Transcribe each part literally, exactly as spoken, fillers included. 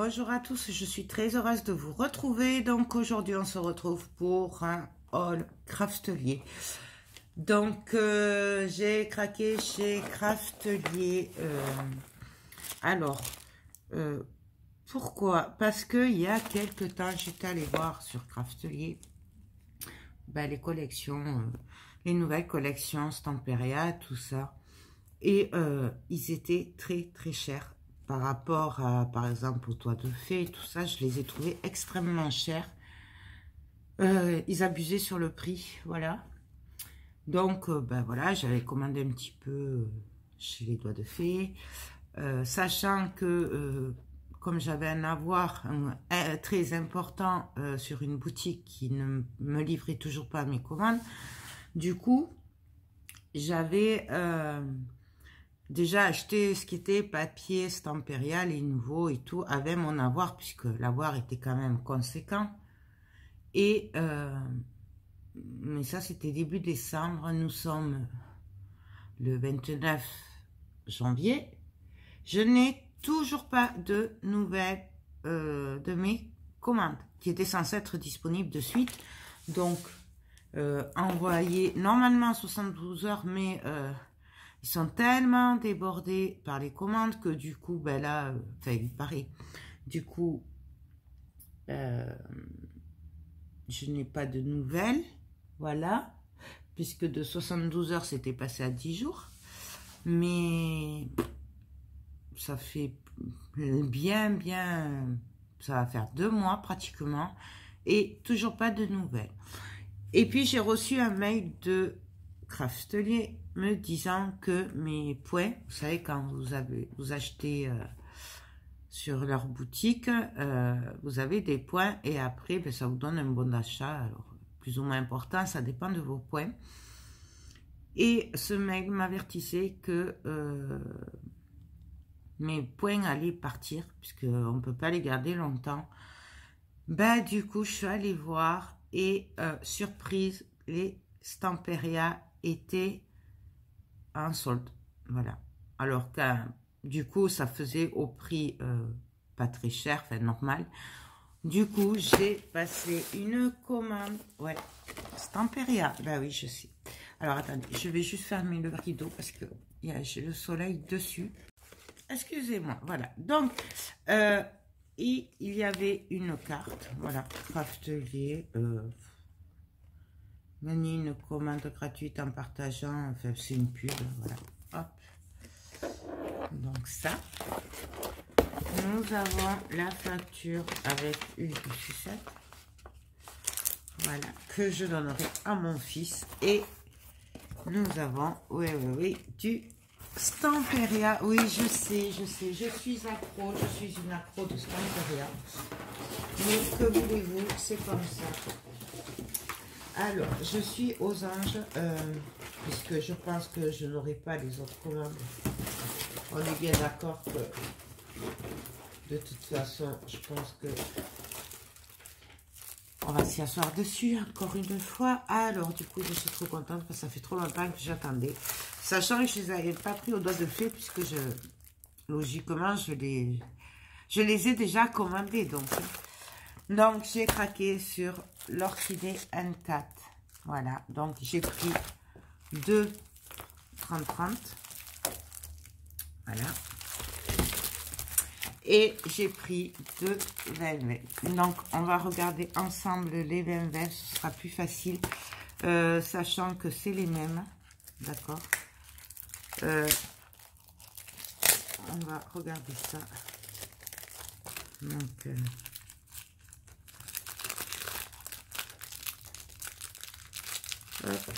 Bonjour à tous, je suis très heureuse de vous retrouver. Donc aujourd'hui on se retrouve pour un haul Craftelier. Donc euh, j'ai craqué chez Craftelier. Euh, alors euh, pourquoi? Parce que il y a quelques temps j'étais allée voir sur Craftelier ben, les collections, euh, les nouvelles collections Stamperia, tout ça. Et euh, ils étaient très très chers. Par rapport à, par exemple, au toit de fée, tout ça, je les ai trouvés extrêmement chers. Euh, ils abusaient sur le prix, voilà. Donc, euh, ben voilà, j'avais commandé un petit peu chez les doigts de fée, euh, sachant que, euh, comme j'avais un avoir un, un, très important euh, sur une boutique qui ne me livrait toujours pas mes commandes, du coup, j'avais... Euh, déjà acheté ce qui était papier Stamperia, les nouveaux et tout, avec mon avoir, puisque l'avoir était quand même conséquent. Et, euh, mais ça c'était début décembre, nous sommes le vingt-neuf janvier. Je n'ai toujours pas de nouvelles euh, de mes commandes, qui étaient censées être disponibles de suite. Donc, euh, envoyé normalement soixante-douze heures, mais... Euh, ils sont tellement débordés par les commandes que du coup, ben là, euh, enfin, il paraît, du coup, euh, je n'ai pas de nouvelles, voilà, puisque de soixante-douze heures, c'était passé à dix jours, mais ça fait bien, bien, ça va faire deux mois pratiquement, et toujours pas de nouvelles. Et puis, j'ai reçu un mail de Craftelier me disant que mes points, vous savez, quand vous avez vous achetez euh, sur leur boutique, euh, vous avez des points et après, ben, ça vous donne un bon d'achat, alors plus ou moins important, ça dépend de vos points. Et ce mail m'avertissait que euh, mes points allaient partir, puisqu'on ne peut pas les garder longtemps. Ben, du coup, je suis allée voir et euh, surprise, les Stamperia étaient en solde, voilà. Alors que du coup ça faisait au prix euh, pas très cher, enfin normal. Du coup j'ai passé une commande, ouais, Stamperia, bah oui je sais. Alors attendez, je vais juste fermer le rideau parce que il y a j'ai le soleil dessus. Excusez-moi, voilà. Donc euh, et il y avait une carte, voilà, Craftelier. Euh, Gagner une commande gratuite en partageant, enfin c'est une pub, voilà. Hop. Donc ça. Nous avons la facture avec une sucette. Voilà, que je donnerai à mon fils. Et nous avons, oui, oui, oui, du Stamperia. Oui, je sais, je sais, je suis accro, je suis une accro de Stamperia. Mais que voulez-vous, c'est comme ça. Alors, je suis aux anges, euh, puisque je pense que je n'aurai pas les autres commandes. On est bien d'accord que, de toute façon, je pense que on va s'y asseoir dessus encore une fois. Alors, du coup, je suis trop contente parce que ça fait trop longtemps que j'attendais. Sachant que je ne les avais pas pris au doigt de fée, puisque je, logiquement, je les, je les ai déjà commandés. Donc, donc j'ai craqué sur l'orchidée N quatre. Voilà, donc j'ai pris deux trente trente. Voilà. Et j'ai pris deux vingt vingt. Donc, on va regarder ensemble les vingt vingt. Ce sera plus facile. Euh, sachant que c'est les mêmes. D'accord. Euh, on va regarder ça. Donc... Euh, Hop.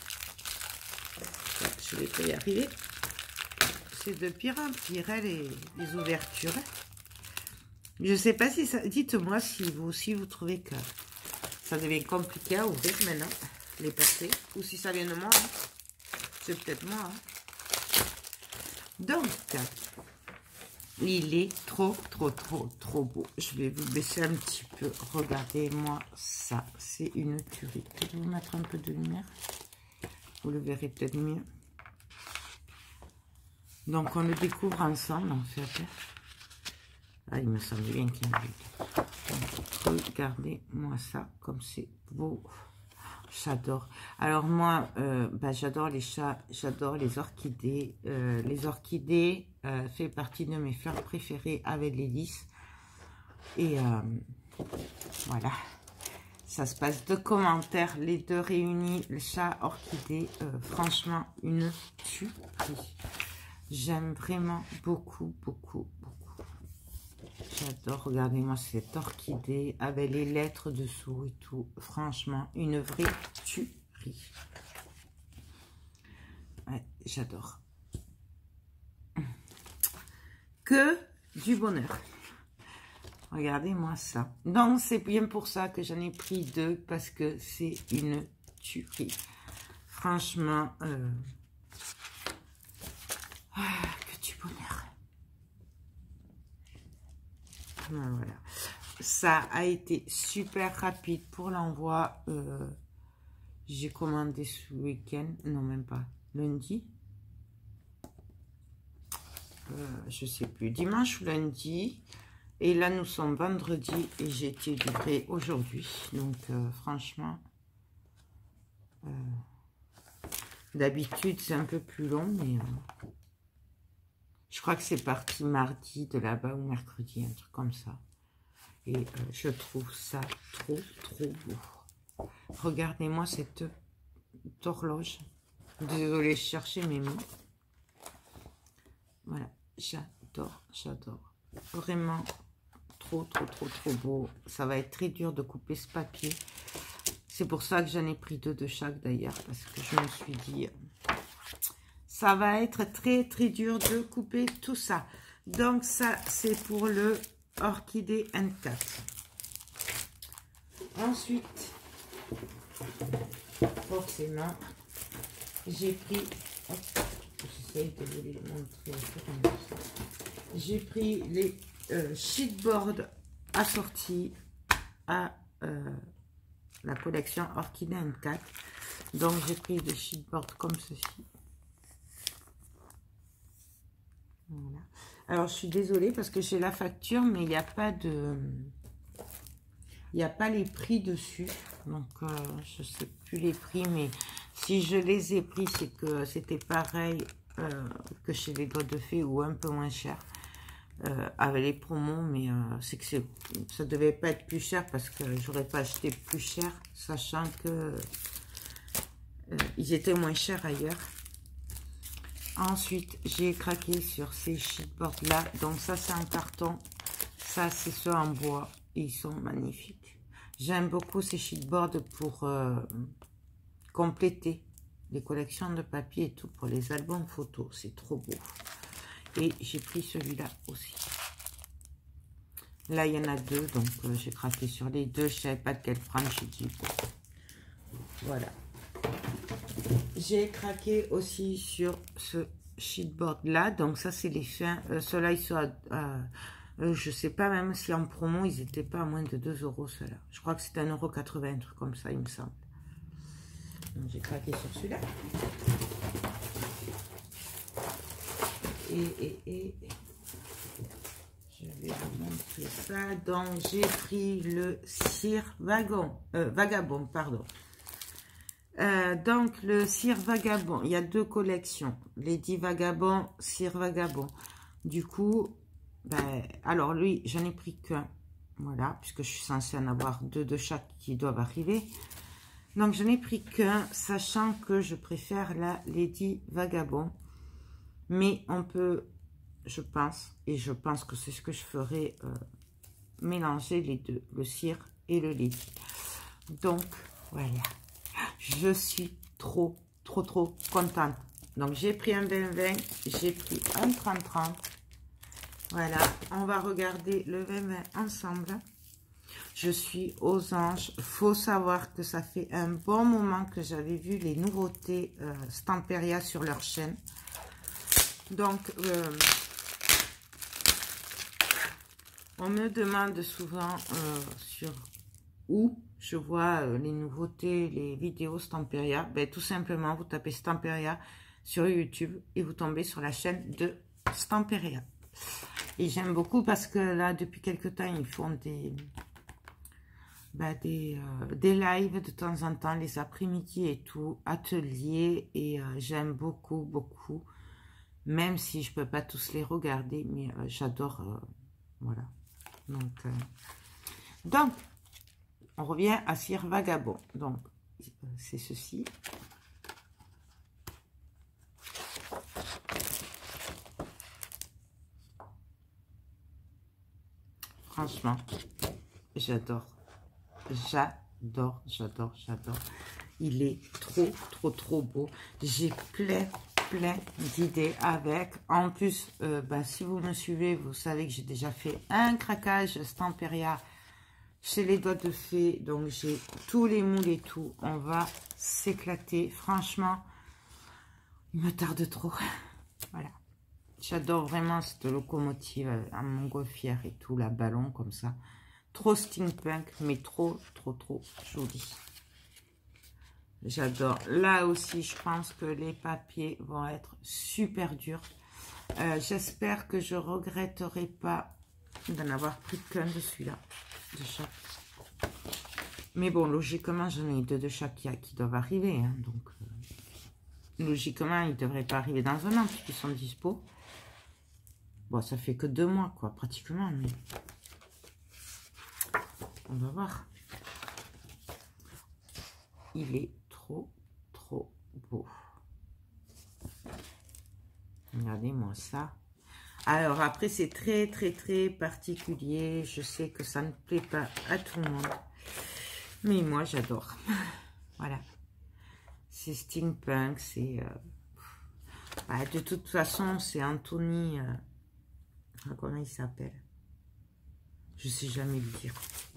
Je vais pas y arriver. C'est de pire en pire, hein, les, les ouvertures. Je sais pas si ça... Dites-moi si vous aussi vous trouvez que ça devient compliqué à ouvrir maintenant, les percées. Ou si ça vient de moi. Hein. C'est peut-être moi. Hein. Donc, il est trop, trop, trop, trop beau. Je vais vous baisser un petit peu. Regardez-moi ça. C'est une tuerie. Je vais vous mettre un peu de lumière. Vous le verrez peut-être mieux. Donc, on le découvre ensemble, en fait. Ah, il me semble bien qu'il y a un but. Regardez-moi ça, comme c'est beau. J'adore. Alors moi, euh, bah, j'adore les chats, j'adore les orchidées. Euh, les orchidées euh, fait partie de mes fleurs préférées avec les lys. Et euh, voilà. Ça se passe deux commentaires, les deux réunis, le chat orchidée. Euh, franchement, une tuerie. J'aime vraiment beaucoup, beaucoup, beaucoup. J'adore, regardez-moi cette orchidée avec les lettres dessous et tout. Franchement, une vraie tuerie. Ouais, j'adore. Que du bonheur. Regardez-moi ça. Donc, c'est bien pour ça que j'en ai pris deux, parce que c'est une tuerie. Franchement, euh... ah, que du bonheur. Voilà. Ça a été super rapide pour l'envoi. Euh, J'ai commandé ce week-end. Non, même pas. Lundi. Euh, je sais plus. Dimanche ou lundi. Et là, nous sommes vendredi. Et j'ai été livrée aujourd'hui. Donc, euh, franchement. Euh, D'habitude, c'est un peu plus long. Mais euh, je crois que c'est parti mardi de là-bas ou mercredi. Un truc comme ça. Et euh, je trouve ça trop, trop beau. Regardez-moi cette horloge. Désolée, je cherchais mes mots. Voilà, j'adore, j'adore. Vraiment trop, trop, trop, trop beau. Ça va être très dur de couper ce papier. C'est pour ça que j'en ai pris deux de chaque d'ailleurs. Parce que je me suis dit, ça va être très, très dur de couper tout ça. Donc ça, c'est pour le Orchidée N quatre. Ensuite, forcément, j'ai pris, j'essaye de vous les montrer, j'ai pris les euh, sheetboards assortis à euh, la collection Orchidée N quatre. Donc j'ai pris des sheetboards comme ceci. Voilà. Alors, je suis désolée parce que j'ai la facture, mais il n'y a pas de... Il n'y a pas les prix dessus. Donc, euh, je ne sais plus les prix, mais si je les ai pris, c'est que c'était pareil euh, que chez les Doigts de Fée ou un peu moins cher. Euh, avec les promos, mais euh, c'est que ça devait pas être plus cher parce que j'aurais pas acheté plus cher, sachant que euh, ils étaient moins chers ailleurs. Ensuite, j'ai craqué sur ces sheetboards là. Donc ça, c'est en carton. Ça, c'est ceux en bois. Et ils sont magnifiques. J'aime beaucoup ces sheetboards pour euh, compléter les collections de papier et tout, pour les albums photos. C'est trop beau. Et j'ai pris celui-là aussi. Là, il y en a deux. Donc, euh, j'ai craqué sur les deux. Je ne savais pas de quel prendre. J'ai dit, bon. Voilà. J'ai craqué aussi sur ce sheetboard là. Donc ça, c'est les fins. Euh, Ceux-là, ils sont à... à euh, je sais pas même si en promo, ils n'étaient pas à moins de deux euros ceux-là. Je crois que c'était un euro quatre-vingts, un truc comme ça, il me semble. Donc j'ai craqué sur celui-là. Et, et, et... je vais vous montrer ça. Donc j'ai pris le cire wagon. Euh, vagabond, pardon. Euh, donc, le cire vagabond, il y a deux collections. Lady Vagabond, cire vagabond. Du coup, ben, alors lui, j'en ai pris qu'un. Voilà, puisque je suis censée en avoir deux de chaque qui doivent arriver. Donc, j'en ai pris qu'un, sachant que je préfère la Lady Vagabond. Mais on peut, je pense, et je pense que c'est ce que je ferai, euh, mélanger les deux, le cire et le Lady. Donc, voilà. Je suis trop, trop, trop contente. Donc, j'ai pris un vingt vingt, j'ai pris un trente trente. Voilà, on va regarder le vingt vingt ensemble. Je suis aux anges. Il faut savoir que ça fait un bon moment que j'avais vu les nouveautés euh, Stamperia sur leur chaîne. Donc, euh, on me demande souvent euh, sur où je vois euh, les nouveautés, les vidéos Stamperia. Ben, tout simplement, vous tapez Stamperia sur YouTube et vous tombez sur la chaîne de Stamperia. Et j'aime beaucoup parce que là, depuis quelque temps, ils font des, bah, des, euh, des lives de temps en temps, les après-midi et tout, ateliers. Et euh, j'aime beaucoup, beaucoup. Même si je peux pas tous les regarder, mais euh, j'adore. Euh, voilà. Donc, euh, donc, on revient à Cire Vagabond. Donc, c'est ceci. Franchement, j'adore. J'adore, j'adore, j'adore. Il est trop, trop, trop beau. J'ai plein, plein d'idées avec. En plus, euh, bah, si vous me suivez, vous savez que j'ai déjà fait un craquage Stamperia chez les doigts de fée. Donc, j'ai tous les moules et tout. On va s'éclater. Franchement, il me tarde trop. Voilà. J'adore vraiment cette locomotive à montgolfière et tout, la ballon comme ça. Trop steampunk, mais trop, trop, trop joli. J'adore. Là aussi, je pense que les papiers vont être super durs. Euh, J'espère que je regretterai pas d'en avoir pris qu'un de celui-là, de chaque. Mais bon, logiquement, j'en ai deux de chaque qui, qui doivent arriver. Hein, donc, euh, logiquement, ils ne devraient pas arriver dans un an puisqu'ils sont dispo. Bon, ça fait que deux mois, quoi, pratiquement. Mais on va voir. Il est trop, trop beau. Regardez-moi ça. Alors, après, c'est très, très, très particulier. Je sais que ça ne plaît pas à tout le monde. Mais moi, j'adore. Voilà. C'est steampunk. C'est... Euh... Bah, de toute façon, c'est Anthony... Euh... Comment il s'appelle? Je sais jamais le dire.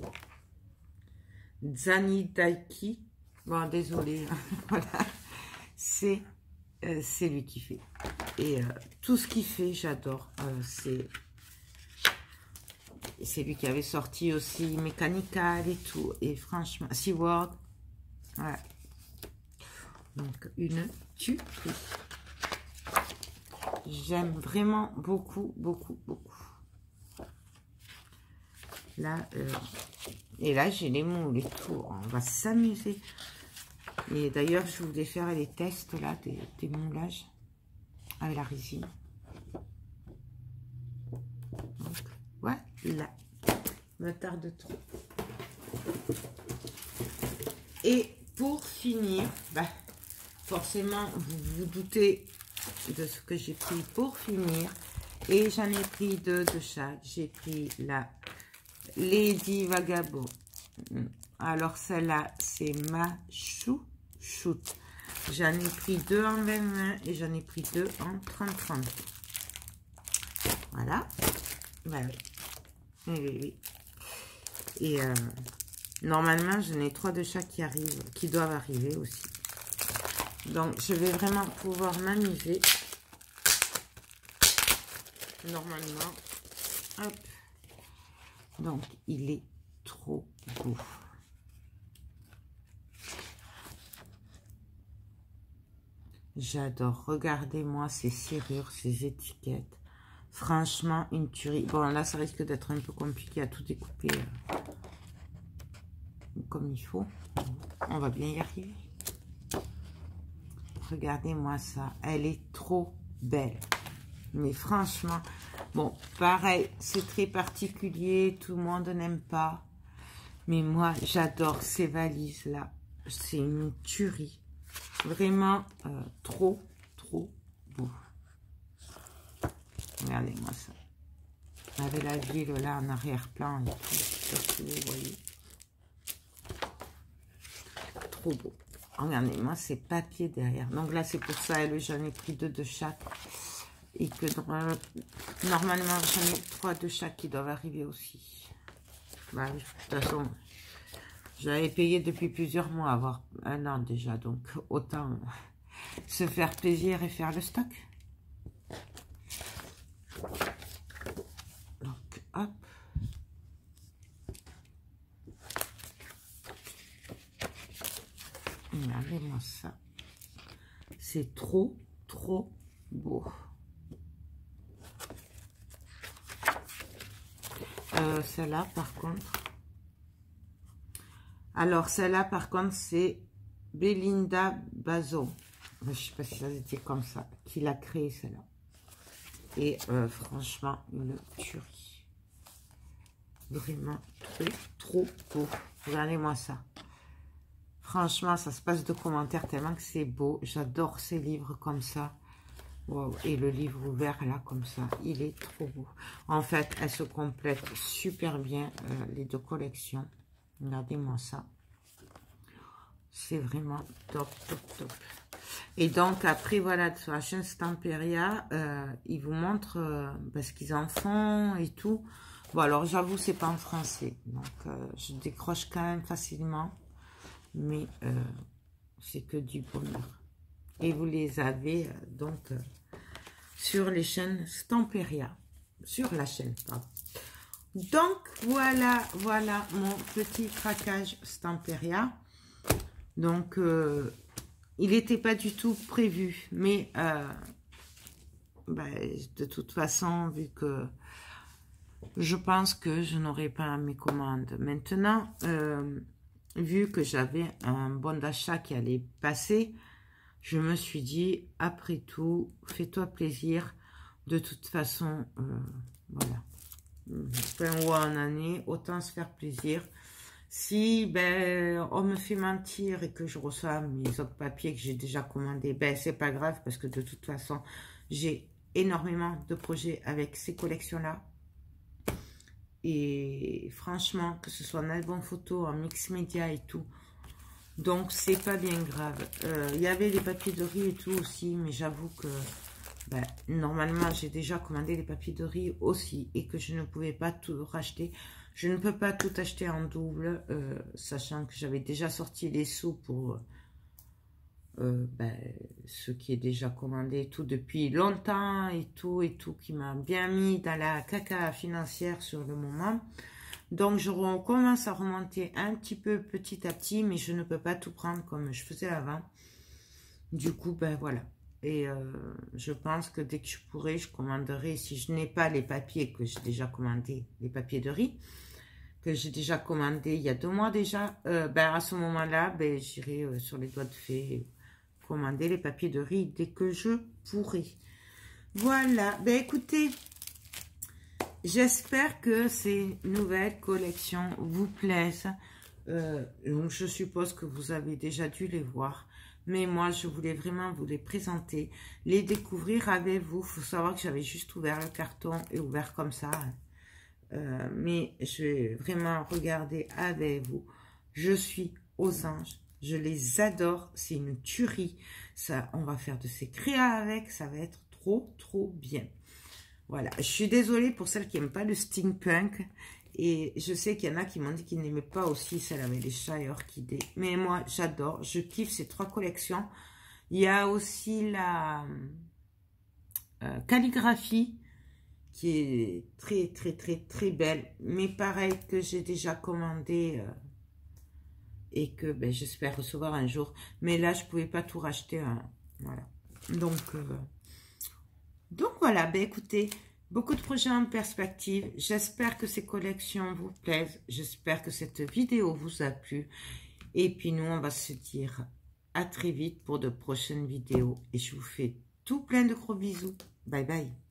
Zanidaiki. Bon, désolé. Voilà. C'est euh, c'est lui qui fait. Et euh, tout ce qu'il fait, j'adore. Euh, c'est c'est lui qui avait sorti aussi Mechanical et tout. Et franchement, SeaWorld. Voilà. Donc, une tuerie. J'aime vraiment beaucoup, beaucoup, beaucoup. Là, euh, et là, j'ai les moules et tout. On va s'amuser. Et d'ailleurs, je voulais faire les tests là des, des moulages avec la résine. Donc, voilà. Me tarde trop. Et pour finir, bah, forcément, vous vous doutez de ce que j'ai pris pour finir. Et j'en ai pris deux de chaque. J'ai pris la Lady Vagabond. Alors celle-là, c'est ma chouchoute. J'en ai pris deux en vingt vingt et j'en ai pris deux en trente trente. Voilà. Bah oui. Oui, oui, oui. Et euh, normalement, j'en ai trois de chaque qui arrivent, qui doivent arriver aussi. Donc, je vais vraiment pouvoir m'amuser. Normalement. Hop. Donc, il est trop beau. J'adore. Regardez-moi ces serrures, ces étiquettes. Franchement, une tuerie. Bon, là, ça risque d'être un peu compliqué à tout découper euh, comme il faut. On va bien y arriver. Regardez-moi ça. Elle est trop belle. Mais franchement, bon, pareil, c'est très particulier. Tout le monde n'aime pas. Mais moi, j'adore ces valises-là. C'est une tuerie. Vraiment euh, trop, trop beau. Regardez-moi ça. Avec la ville là en arrière-plan et tout. Je sais pas si vous voyez. Trop beau. Regardez-moi ces papiers derrière. Donc là, c'est pour ça, j'en ai pris deux de chaque. Et que euh, normalement, j'en ai trois de chaque qui doivent arriver aussi. Bah, de toute façon, j'avais payé depuis plusieurs mois, avoir un an déjà. Donc, autant se faire plaisir et faire le stock. Donc, hop. Regardez-moi ça. C'est trop, trop beau. Euh, celle-là, par contre. Alors, celle-là, par contre, c'est Belinda Bazo. Je ne sais pas si ça était comme ça. Qui l'a créé, celle-là. Et euh, franchement, une tuerie. Vraiment trop, trop beau. Regardez-moi ça. Franchement, ça se passe de commentaires tellement que c'est beau. J'adore ces livres comme ça. Wow. Et le livre ouvert là, comme ça, il est trop beau. En fait, elles se complètent super bien, euh, les deux collections. Regardez-moi ça. C'est vraiment top, top, top. Et donc, après, voilà, sur la chaîne Stamperia, euh, ils vous montrent euh, parce qu'ils en font et tout. Bon, alors, j'avoue, c'est pas en français. Donc, euh, je décroche quand même facilement. Mais euh, c'est que du bonheur. Et vous les avez, euh, donc, euh, sur les chaînes Stamperia. Sur la chaîne, pardon. Donc, voilà, voilà mon petit craquage Stamperia. Donc, euh, il n'était pas du tout prévu. Mais, euh, bah, de toute façon, vu que je pense que je n'aurai pas mes commandes maintenant, euh, vu que j'avais un bon d'achat qui allait passer, je me suis dit, après tout, fais-toi plaisir. De toute façon, euh, voilà. Peu où en année, autant se faire plaisir. Si ben, on me fait mentir et que je reçois mes autres papiers que j'ai déjà commandés, ben c'est pas grave parce que de toute façon, j'ai énormément de projets avec ces collections-là. Et franchement, que ce soit en album photo, en mix média et tout, donc c'est pas bien grave. Il euh, y avait les papiers de riz et tout aussi, mais j'avoue que ben, normalement j'ai déjà commandé les papiers de riz aussi et que je ne pouvais pas tout racheter. Je ne peux pas tout acheter en double, euh, sachant que j'avais déjà sorti les sous pour euh, ben, ce qui est déjà commandé tout depuis longtemps et tout et tout, qui m'a bien mis dans la caca financière sur le moment. Donc, je recommence à remonter un petit peu petit à petit, mais je ne peux pas tout prendre comme je faisais avant. Du coup, ben voilà. Et euh, je pense que dès que je pourrai, je commanderai, si je n'ai pas les papiers que j'ai déjà commandés, les papiers de riz, que j'ai déjà commandé il y a deux mois déjà, euh, ben à ce moment-là, ben, j'irai euh, sur les doigts de fée commander les papiers de riz dès que je pourrai. Voilà, ben écoutez, j'espère que ces nouvelles collections vous plaisent. Euh, donc je suppose que vous avez déjà dû les voir. Mais moi, je voulais vraiment vous les présenter, les découvrir avec vous. Il faut savoir que j'avais juste ouvert le carton et ouvert comme ça. Euh, mais je vais vraiment regarder avec vous. Je suis aux anges. Je les adore. C'est une tuerie. Ça, on va faire de ces créas avec. Ça va être trop, trop bien. Voilà. Je suis désolée pour celles qui n'aiment pas le steampunk. Et je sais qu'il y en a qui m'ont dit qu'ils n'aimaient pas aussi celle avec les chats et orchidées. Mais moi, j'adore. Je kiffe ces trois collections. Il y a aussi la euh, calligraphie qui est très, très, très, très belle. Mais pareil que j'ai déjà commandé euh, et que ben, j'espère recevoir un jour. Mais là, je ne pouvais pas tout racheter. Hein. Voilà. Donc, euh, donc voilà. Ben, écoutez... Beaucoup de projets en perspective. J'espère que ces collections vous plaisent. J'espère que cette vidéo vous a plu. Et puis nous, on va se dire à très vite pour de prochaines vidéos. Et je vous fais tout plein de gros bisous. Bye bye.